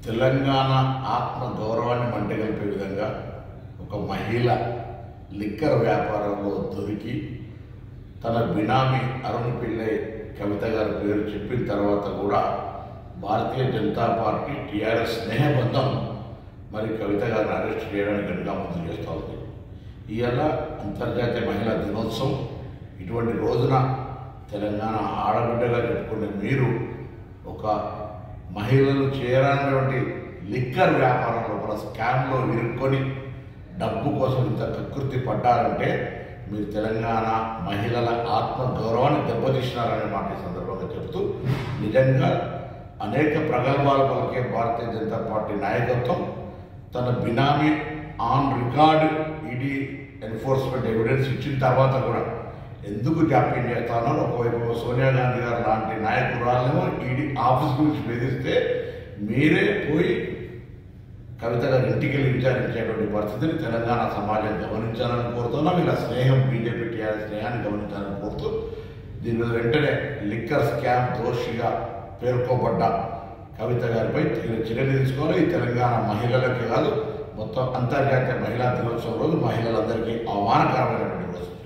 తెలంగాణ ఆత్మ గౌరవాన్ని మంటగలిపే విధంగా ఒక మహిళ లిక్కర్ వ్యాపారంలో దొరికి తన బినామీ అరుణ్ పిల్లై కవిత గారి పేరు చెప్పిన తర్వాత కూడా భారతీయ జనతా పార్టీ టీఆర్ఎస్ స్నేహబంధం మరి కవిత గారిని అరెస్ట్ చేయడానికి గట్టిగా ముందు చేస్తూ ఉంది. ఇవాళ అంతర్జాతీయ మహిళా దినోత్సవం. ఇటువంటి రోజున తెలంగాణ ఆడబిడ్డగా చెప్పుకునే మీరు ఒక మహిళలు చేరానటువంటి లిక్కర్ వ్యాపారం లోపల స్కామ్లో ఇరుక్కొని డబ్బు కోసం ఇంత కకృతి పడ్డారంటే మీరు తెలంగాణ మహిళల ఆత్మ గౌరవాన్ని దెబ్బతీసినారనే మాట ఈ సందర్భంగా చెప్తూ, నిజంగా అనేక ప్రగల్భాలు పలికే భారతీయ జనతా పార్టీ నాయకత్వం తన benami on record ED enforcement evidence ఇచ్చిన తర్వాత కూడా ఎందుకు జాప్యం చేస్తానో, ఒకవైపు సోనియా గాంధీ గారు లాంటి నాయకురాలేమో ఈడీ ఆఫీస్ గురించి బెదిరిస్తే మీరే పోయి కవిత గారి ఇంటికి వెళ్ళి విచారించేటువంటి పరిస్థితిని తెలంగాణ సమాజం గమనించాలని కోరుతున్నాం. ఇలా స్నేహం బీజేపీ టీఆర్ఎస్ స్నేహాన్ని గమనించాలని కోరుతూ దీని మీద వెంటనే లిక్కర్ స్కామ్ దోషిగా పేర్కొబడ్డ కవిత గారిపై చర్యలు తీసుకోవాలి. ఈ తెలంగాణ మహిళలకే కాదు, మొత్తం అంతర్జాతీయ మహిళా దినోత్సవం రోజు మహిళలందరికీ అవమానకరమైనటువంటి రోజు.